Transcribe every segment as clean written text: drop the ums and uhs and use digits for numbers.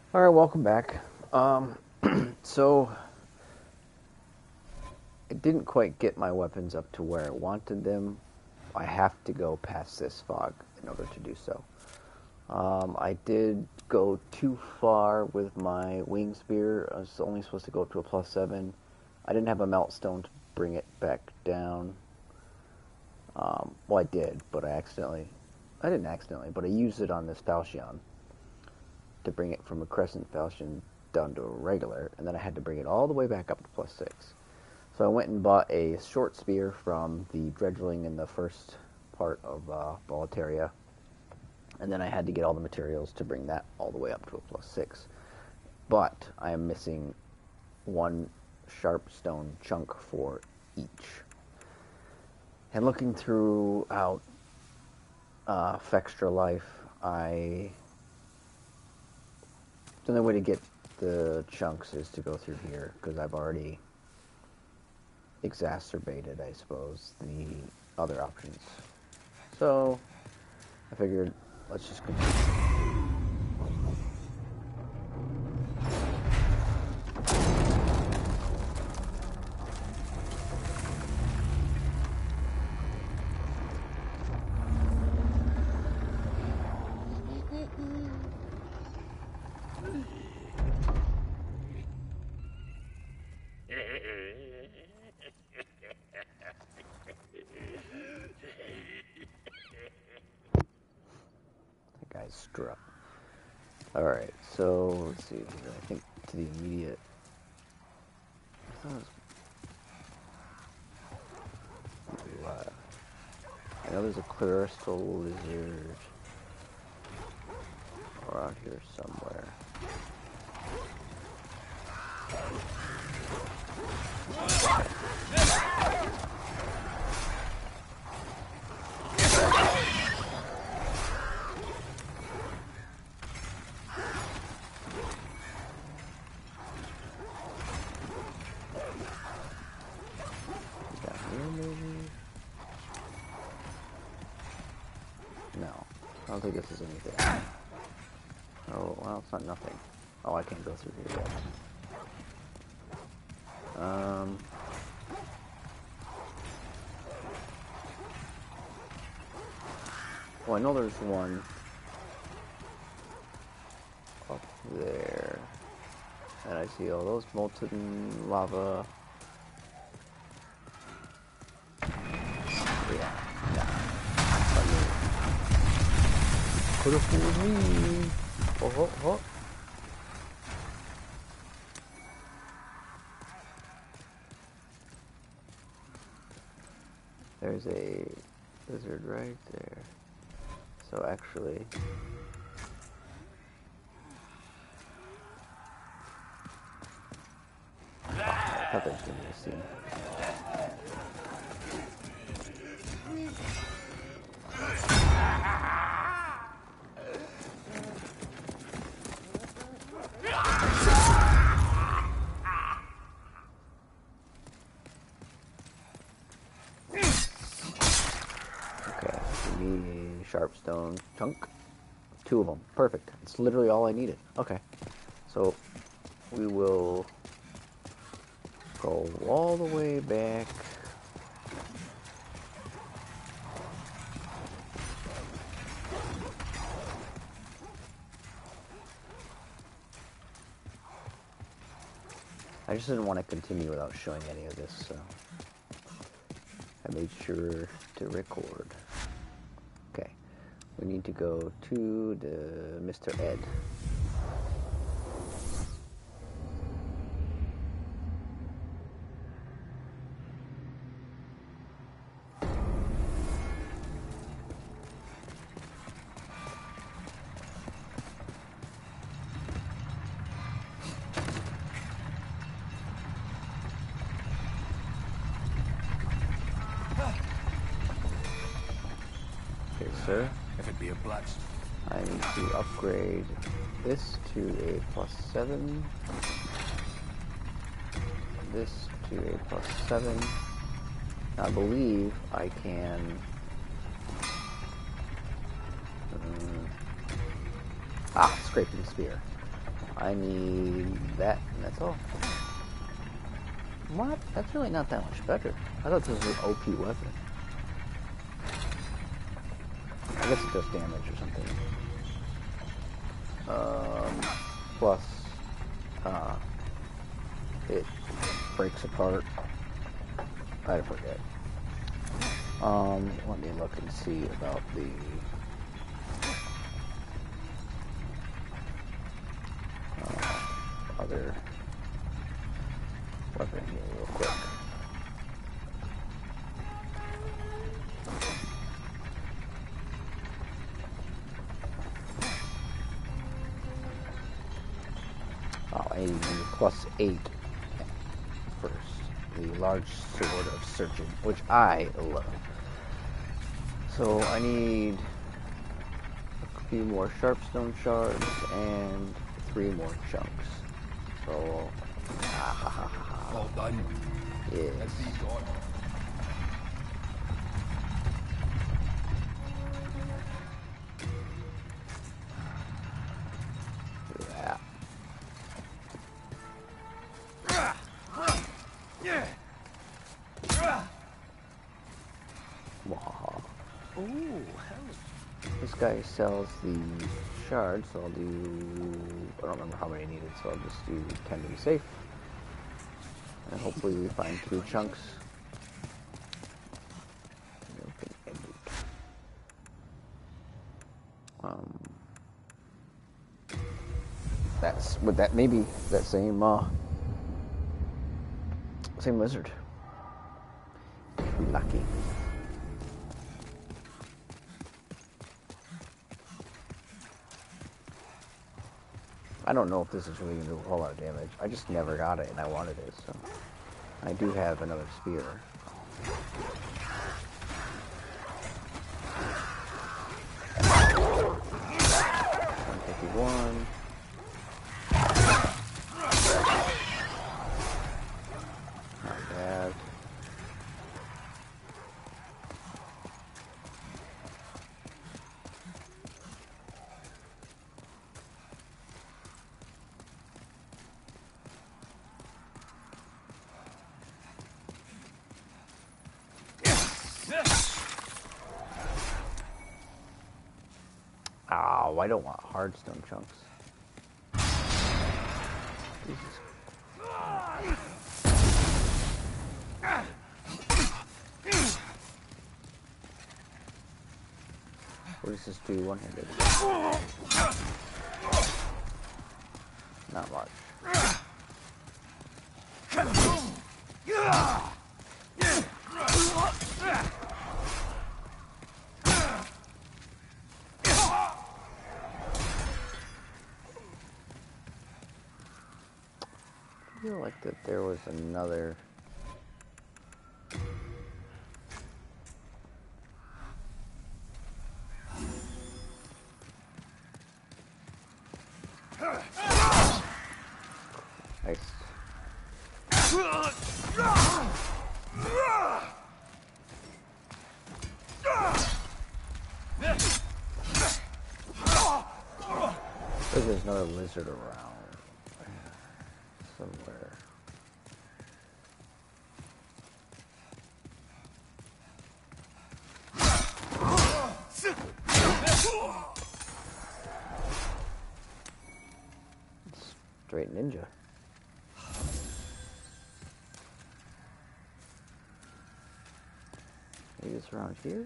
All right, welcome back. So I didn't quite get my weapons up to where I wanted them. I have to go past this fog in order to do so. I did go too far with my wing spear. I was only supposed to go up to a +7. I didn't have a meltstone to bring it back down. Well, I did, but I didn't accidentally, but I used it on this falchion to bring it from a crescent falchion down to a regular, and then I had to bring it all the way back up to +6. So I went and bought a short spear from the dredgeling in the first part of Boletaria, and then I had to get all the materials to bring that all the way up to a +6. But I am missing one sharp stone chunk for each. And looking throughout Fextra Life, the only way to get the chunks is to go through here, because I've already exacerbated, I suppose, the other options. So I figured, let's just continue. That guy's struck. Alright, so let's see here. I think to the immediate. I know there's a crystal lizard around here somewhere. No, I don't think this is anything. Oh, well, it's not nothing. Oh, I can't go through here yet. Well, I know there's one up there. And I see all those molten lava. Yeah. Could have fooled me. Oh. There's a lizard right there. So actually, I thought there was going to be a scene. Sharpstone chunk. 2 of them. Perfect. It's literally all I needed. Okay. So we will go all the way back. I just didn't want to continue without showing any of this, so I made sure to record. Okay. We need to go to the Mr. Ed. Okay, sir. If it be a blast. I need to upgrade this to a +7. This to a +7. I believe I can. Scraping spear. I need that, and that's all. What? That's really not that much better. I thought this was an OP weapon. I guess it does damage or something. Plus, it breaks apart. I forget. Let me look and see about the other weapon here real quick. Oh, I need +8 first. The large sword of surgeon, which I love. So I need a few more sharpstone shards and 3 more chunks. So, All done. yes. Let's be gone. Yeah. Wow. Oh, hell. This guy sells the shards, so I'll do, I don't remember how many needed, so I'll just do 10 to be safe. And hopefully we find 2 chunks. That's, with that, maybe that same lizard. Lucky. I don't know if this is really going to do a whole lot of damage. I just never got it, and I wanted it, so. I do have another spear. 151. Not bad. Oh, I don't want hardstone chunks. Jesus. What does this do one-handed? Not much. I feel like that there was another. Nice. There's another lizard around somewhere. Straight ninja. Maybe it's around here?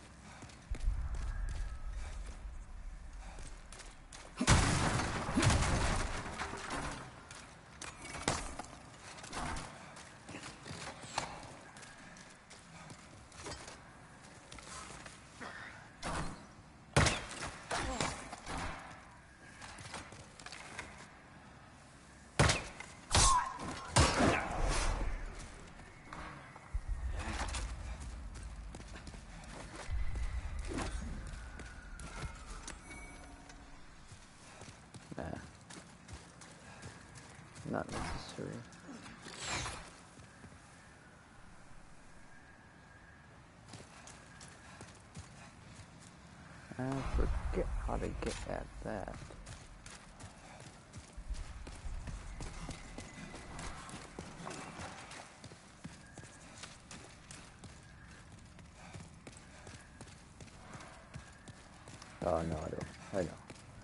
Not necessary. I forget how to get at that. Oh, no, I don't. I know.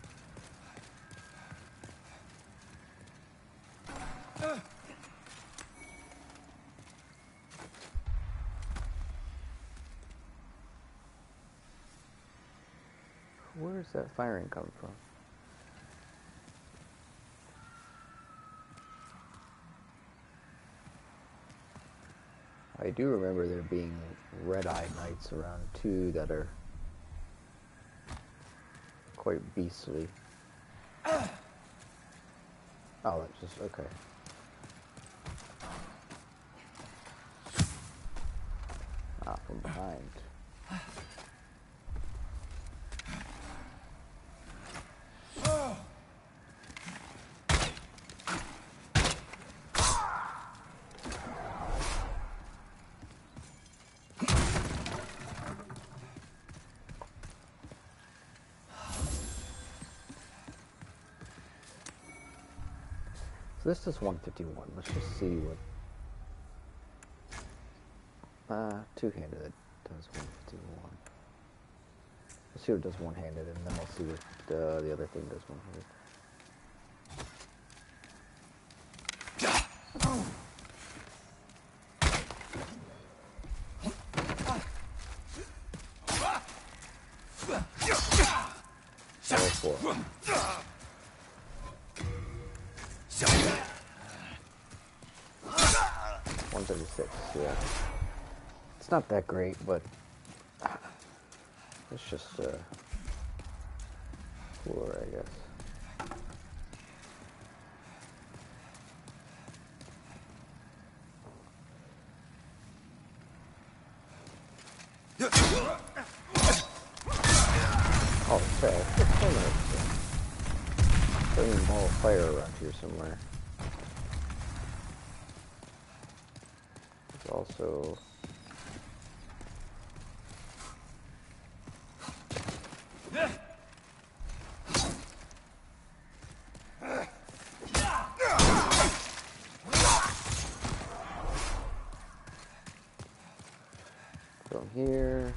Where's that firing coming from? I do remember there being red-eyed knights around too that are quite beastly. Oh, that's just okay. Ah, from behind. So this is 151. Let's just see what. Two-handed it does 151. Let's see what it does one-handed, and then I'll see what the other thing does one-handed. Four. 136, yeah. It's not that great, but it's just cooler, I guess. Oh, fair. There's a ball of fire around here somewhere. There's also... from here...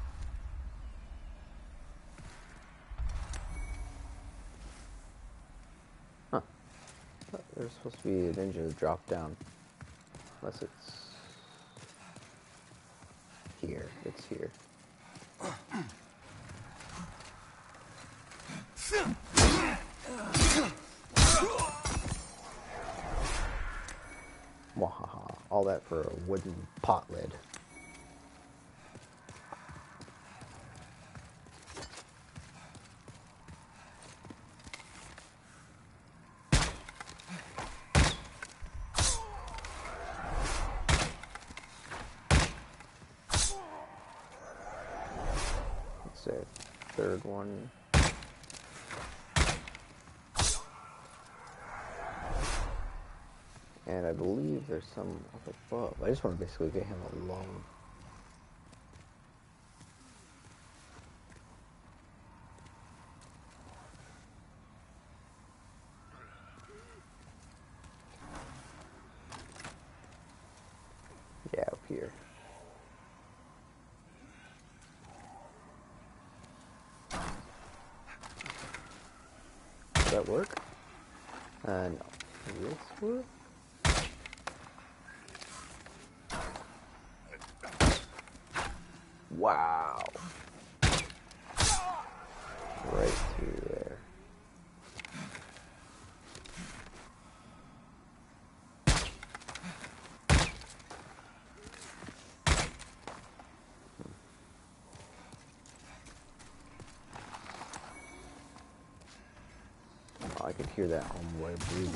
Huh. There's supposed to be a ninja drop down. Unless it's... here. It's here. Wahaha. All that for a wooden pot lid. Let's say third one. And I believe there's some up above. I just want to basically get him alone. Yeah, up here. Does that work? No. Does this work? Wow. Right through there. Oh, I could hear that homeboy breathing.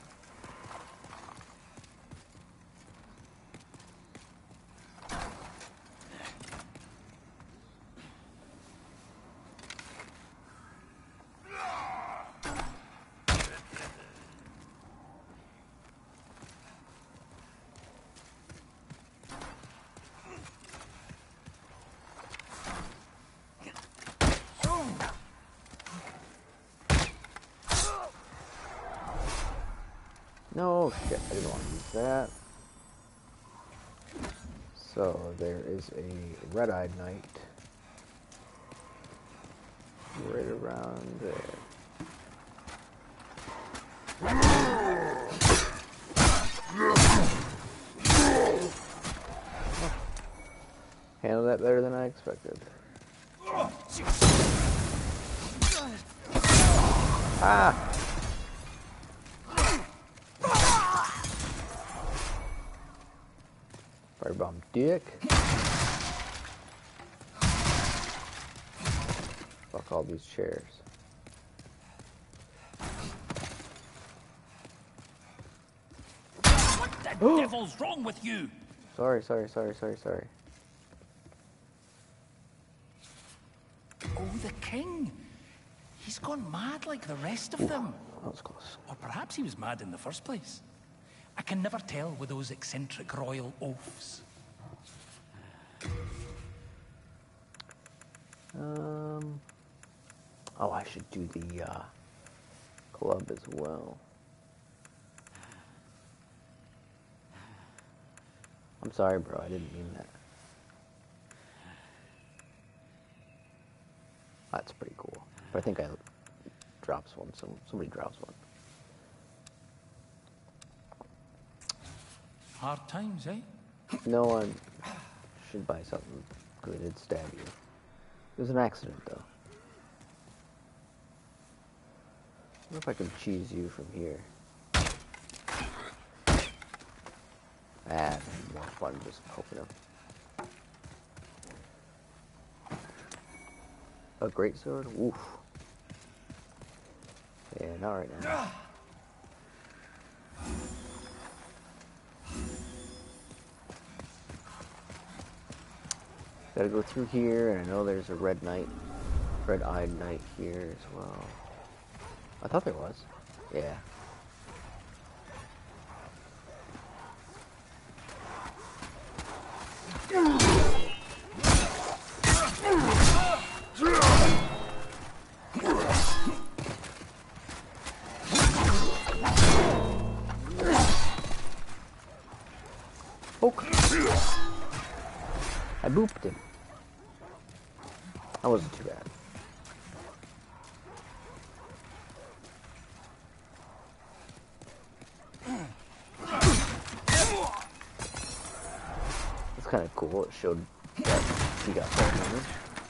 No, shit, I didn't want to use that. So, there is a red-eyed knight right around there. Handled that better than I expected. Ah! Firebomb dick. Fuck all these chairs. What the devil's wrong with you? Sorry. Oh, the king. He's gone mad like the rest of them. That was close. Or perhaps he was mad in the first place. I can never tell with those eccentric royal oafs. Oh, I should do the club as well. I'm sorry, bro. I didn't mean that. That's pretty cool. But I think I drops one. Somebody drops one. Hard times, eh? No one should buy something good. It'd stab you. It was an accident, though. I wonder if I can cheese you from here. Ah, more fun just poking him. A great sword? Oof. Yeah, not right now. Gotta go through here, and I know there's a red-eyed knight here as well. I thought there was. Yeah. Poke. I booped him. That wasn't too bad. It's kind of cool. It showed that he got full damage.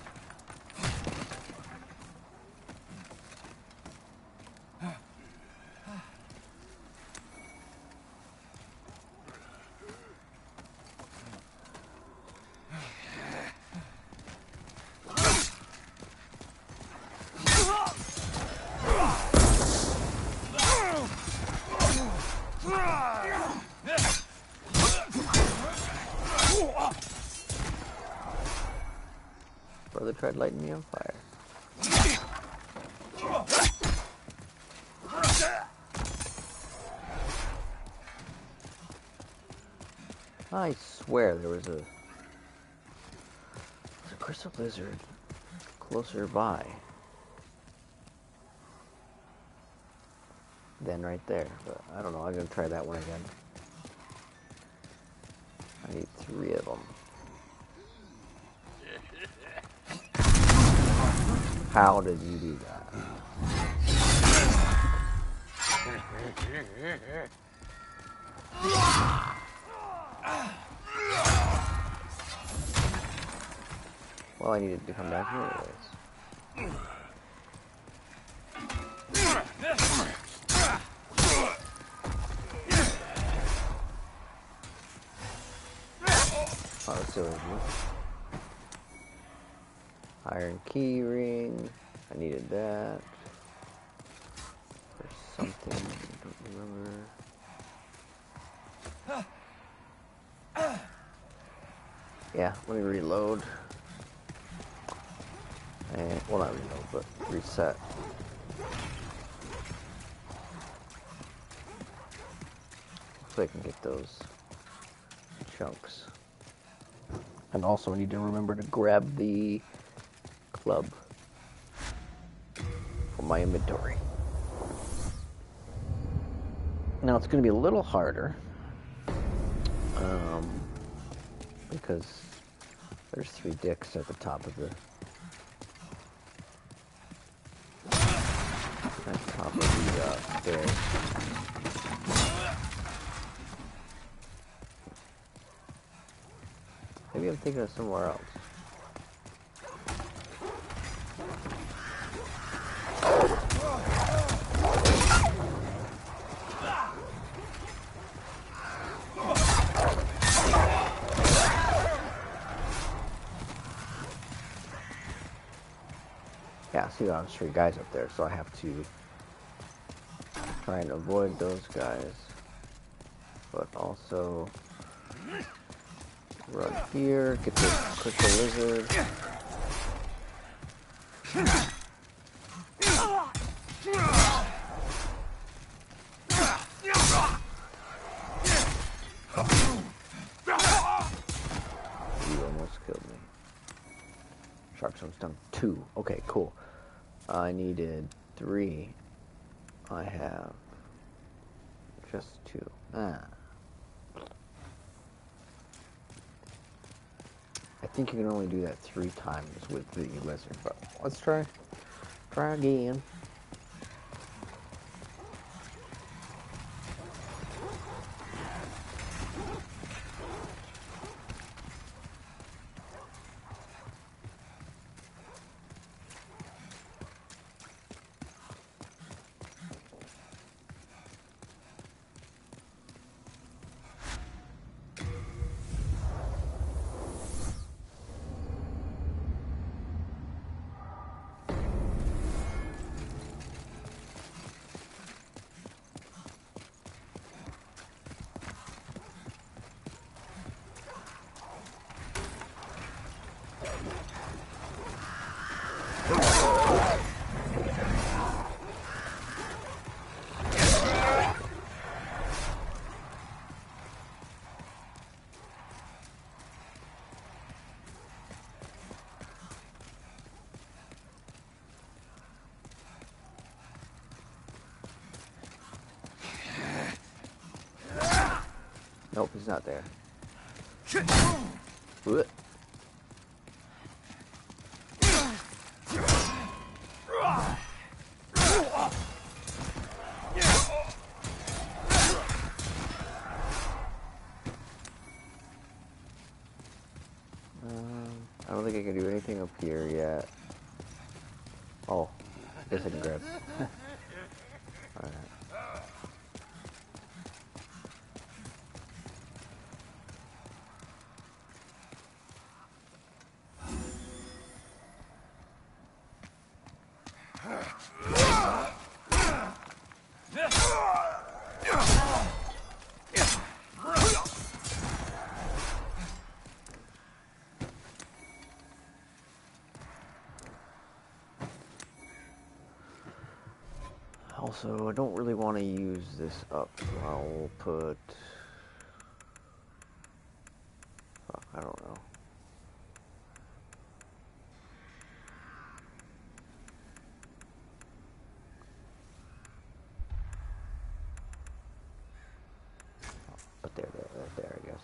Brother tried lighting me on fire. I swear there was a crystal lizard closer by than right there, but I don't know. I'm gonna try that one again. I need 3 of them. How did you do that? Well, I needed to come back here anyways. Oh, so iron key ring. I needed that. There's something I don't remember. Yeah, let me reload. And, well, not reload, but reset. So I can get those chunks. And also I need to remember to grab the club for my inventory. Now it's going to be a little harder because there's 3 dicks at the top of the at the top of the stairs. Maybe I'm thinking of somewhere else. Yeah, I see those 3 guys up there, so I have to try and avoid those guys. But also run here, get the crystal lizard. You almost killed me. Shark Stone stung 2. Okay, cool. I needed 3. I have just 2. I think you can only do that 3 times with the lizard, but let's try again. Nope, he's not there. What? I don't think I can do anything up here yet. Oh, I guess I can grab. Alright. Also, I don't really want to use this up, so I'll put... Fuck, I don't know. But there, I guess.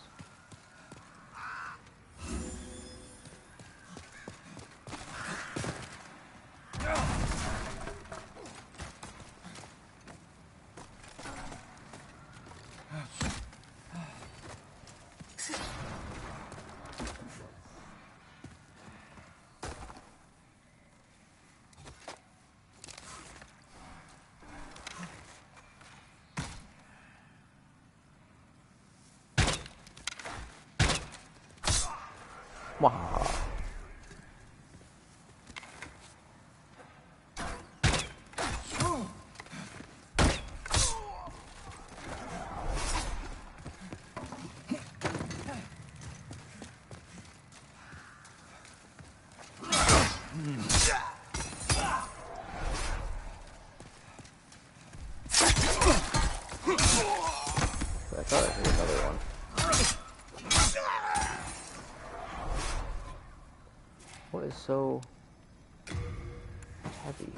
Wow. I thought I heard another one. What is so heavy?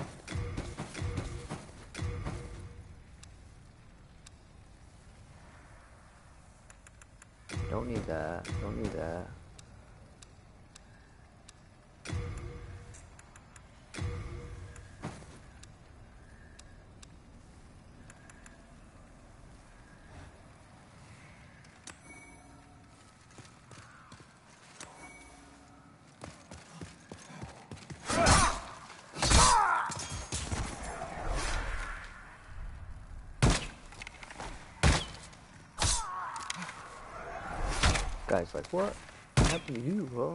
Don't need that. Don't need that. Guy's like, what happened to you, huh?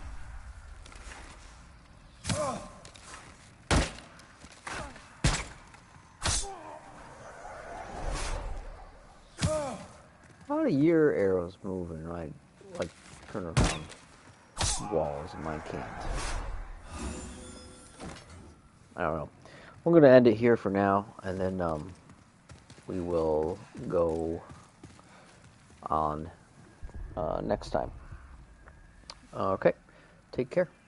How do your arrows move and I like turn around walls and mine can't? I don't know. I'm gonna end it here for now, and then we will go on next time. Okay, take care.